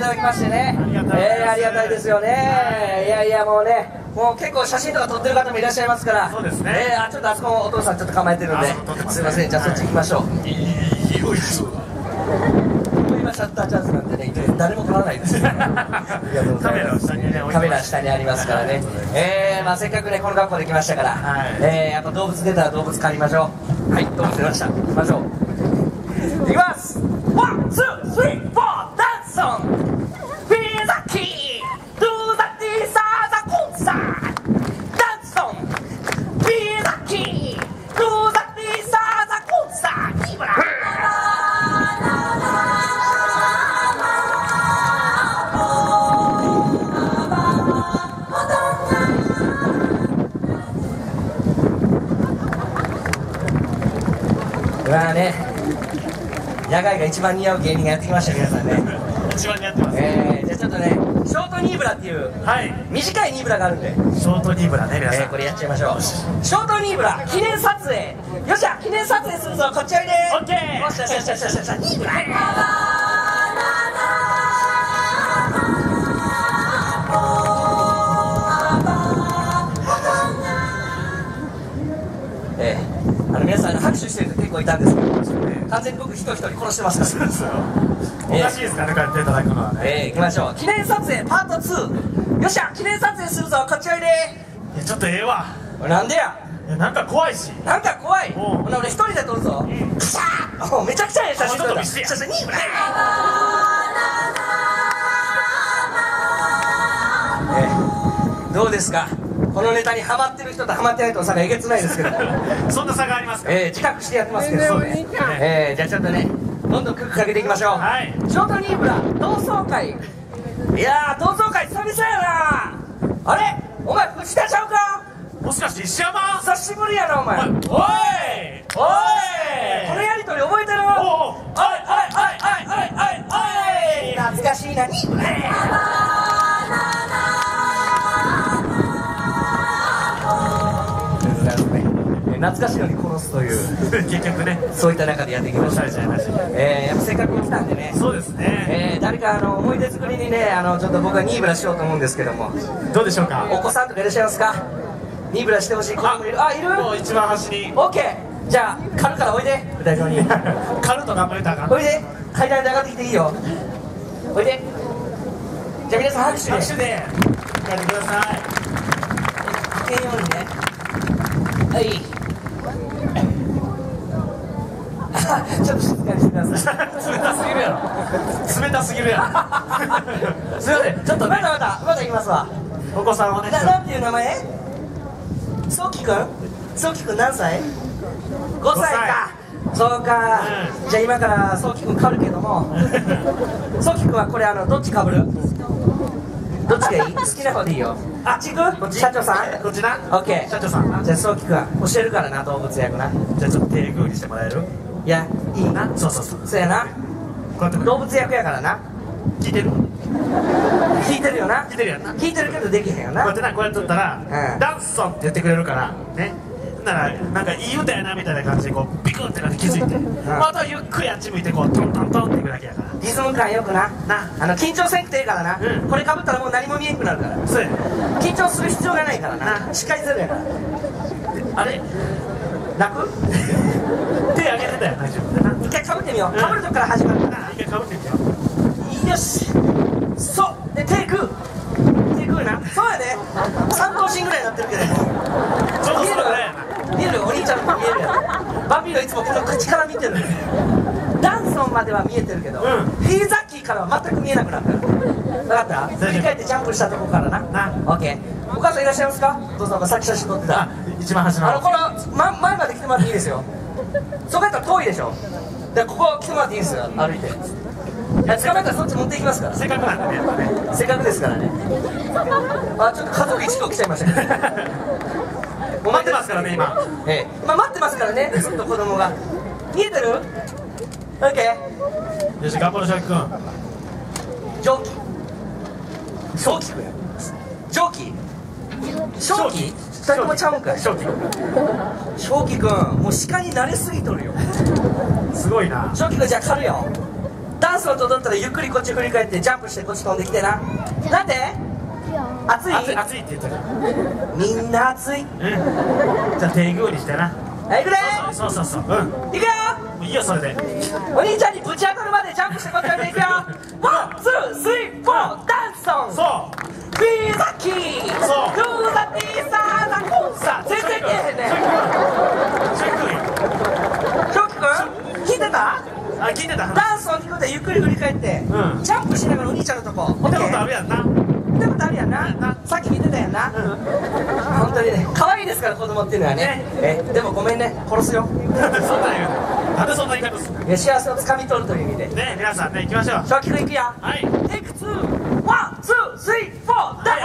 だきましてね、ありがたいですよね。いやいや、もうね、もう結構写真とか撮ってる方もいらっしゃいますから、 そうですね。 ちょっとあそこもお父さんちょっと構えてるんで、すいません、じゃあそっち行きましょう。今シャッターチャンスなんでね、誰も撮らないです。カメラ下にね、カメラ下にありますからね。まあせっかくねこの学校で来ましたから、やっぱ動物出たら動物借りましょう。はい、動物出ました。行きましょう。いきます。ワン、ツー、スリー、フォー、ダンソン。フィーザキー、ドゥザティサーザコンサー。ダンソン。フィーザキー、ドゥザティサーザコンサー。キブラ。まあね、野外が一番似合う芸人がやってきました、皆さんね。 一番似合ってます。 じゃあちょっとね、ショートニーブラっていう、短いニーブラがあるんで、 ショートニーブラね、皆さん。 これやっちゃいましょう。ショートニーブラ、記念撮影。よっしゃ、記念撮影するぞ、こっちおいで。 オッケー。 よっしゃ、よっしゃ、よっしゃ、よっしゃ、ニーブラ。皆さん拍手してる人結構いたんですけど、完全に僕一人一人殺してますから。 おかしいですかね、こうやっていただくのはね。 行きましょう。記念撮影パート2。よっしゃ、記念撮影するぞ、こっちおいで。 ちょっとええわ。 なんでや。 なんか怖いし。 なんか怖い。ほな俺一人で撮るぞ。カシャー。めちゃくちゃええ写真撮れた。写真にどうですか、このネタにハマってる人とハマってない人の差がえげつないですけどそんな差がありますか。 自覚してやってますけどね。じゃあちょっとね、どんどんクックかけていきましょう。ショートニーブラ同窓会。いやー、同窓会久々やな。あれ、お前藤田ちゃうか。 もしかして石山。 久しぶりやなお前。おいおい、このやりとり覚えてる。おいおいおいおいおいおい、懐かしいな。ニーブラ懐かしいのに殺すという結局ね、 そういった中でやっていきました。やっぱせっかく来たんでね。 そうですね。 誰か思い出作りにね、ちょっと僕はニーブラしようと思うんですけども、 どうでしょうか。 お子さんとかいらっしゃいますか。ニーブラしてほしい子供いる。あ、いる。 もう一番端に。 オッケー。じゃあ狩るからおいで、舞台上に。 狩ると頑張れたらあかん。 おいで、階段で上がってきていいよ。おいで。じゃあ皆さん拍手でやってください。 危険ようにね。はい。ちょっと静かにしてください。 冷たすぎるやろ。冷たすぎるやろ。 すいません、ちょっとまだ言いますわ。 お子さんをね。 なんていう名前？そうきくん？そうきくん何歳？5歳か。そうか。じゃあ今からそうきくんかぶるけども、そうきくんはこれどっちかぶる？どっちがいい？好きな方でいいよ。あっち行く？社長さん？ こっちな。 オッケー。 社長さん。 じゃあそうきくん教えるからな、動物役な。 じゃあちょっと手グーにしてもらえる？ いや、いいな。 そうそうやな。 こうやって動物役やからな。 聞いてる？ 聞いてるよな。 聞いてるやんな。 聞いてるけどできへんよな。 こうやってな、こうやって撮ったらダンソンって言ってくれるからね。ならなんかいい歌やなみたいな感じでこうビクンってなって気づいて、あとはゆっくりあっち向いてこうトントントンっていくだけやから。 リズム感よくな。緊張せんくてええからな。これかぶったらもう何も見えんくなるから。 そうや。 緊張する必要がないからな。しっかりゼロやから。あれ泣く？ 手上げてたよ、大丈夫だな。 一回かぶってみよう。かぶるとこから始まるから。 一回かぶってみよう。 よし。そうで、手グーな。そうやで。3頭身ぐらいになってるけど。 ちょっとそれぐらいやな。 見える、お兄ちゃんも見えるやろ。バンビーノいつもこの口から見てる。ダンソンまでは見えてるけど、フィーザッキーからは全く見えなくなった。分かった？振り返ってジャンプしたとこからな。オッケー。お母さんいらっしゃいますか？お父さんがさっき写真撮ってた。 一番端の。 この前まで来てもらっていいですよ。そこやったら遠いでしょ。でここ来てもらっていいですよ、歩いて。捕まえたらそっち持っていきますから。 せっかくなんでね、やっぱね。 せっかくですからね。あ、ちょっと家族一同来ちゃいましたけど。 待ってますからね、今。 待ってますからね、ずっと子供が。見えてる？オッケー。よし、頑張ろう、翔輝くん。 蒸気。正気くんや。蒸気？正気？二人ともちゃうんかい。 正気くん。 正気くん、もう鹿に慣れすぎとるよ。 すごいな。 正気くん、じゃあ狩るよ。ダンンスの音取ったらゆっくりこっち振り返ってジャンプしてこっち飛んできてな。なんで暑い暑いって言ったらみんな暑い。 じゃあ手グーにしてな。 はい、いくでそうそうそう、いいくよ。 いよそれで。 お兄ちゃんにぶち当たるまでジャンプしてこっちまでいくよ。ワン、ツー、スリー、フォー、ダンソン。 そうビーザキー。 そうドゥーザティーサーザコンサ。全然けえへんねん。 ショックショック聞いてた？ 聞いてた。 ダンスを聞くとゆっくり振り返って、ジャンプしながらお兄ちゃんのとこ見たことあるやんな。 見たことあるやんな。さっき見てたやんな。本当にね、可愛いですから子供っていうのはね。でもごめんね、殺すよ。 なんでそんなん言うの？なんでそんな言い方するの？ 幸せをつかみ取るという意味でね、皆さんね、行きましょう。 ショッキ君いくよ。 はい。 テイク2、ワン、ツー、スリー、フォー、ダン。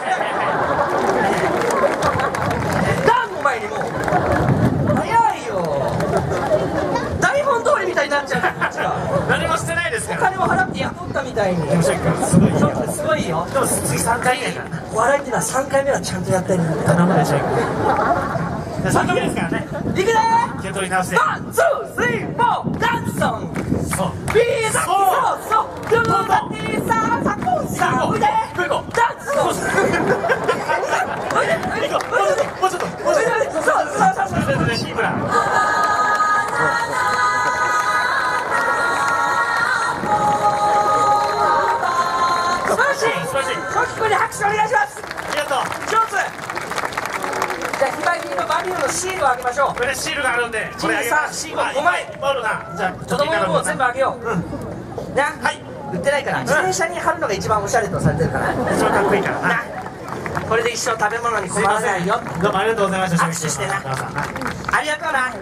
ダンの前にもう早いよ。台本通りみたいになっちゃうからこっちが。 何もしてないですから。 お金も払って雇ったみたいに。 ショックすごいよ。 ショックすごいよ。 でも次3回目やから。 お笑いっていうのは3回目はちゃんとやったりなんだよ。 頼むでしょ。3回目ですからね。 いくで気を取り直して。 ワン、ツー、スリー、フォー、ダンソン。 そう。 ビーザキそうそう。ドゥーザティーサーザコンサ。おいで。ダンソン。おいで。 もうちょっと。 そう。 シーブラ。 素晴らしい。ショッキ君に拍手お願いします。 ありがとう。 上手。じゃあ非売品のバビューのシールをあげましょう。 これシールがあるんで。 1、2、3、4、5枚。 あるな。じゃあ子供の分を全部あげよう。な。はい。売ってないから。自転車に貼るのが一番おしゃれとされてるから。 一番かっこいいからな。 これで一生食べ物に困らないよ。 どうもありがとうございました。 握手してな。ありがとうな。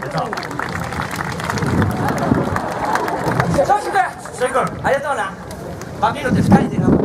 ショッキ君。ありがとうな。バビューのって2人で頑張る。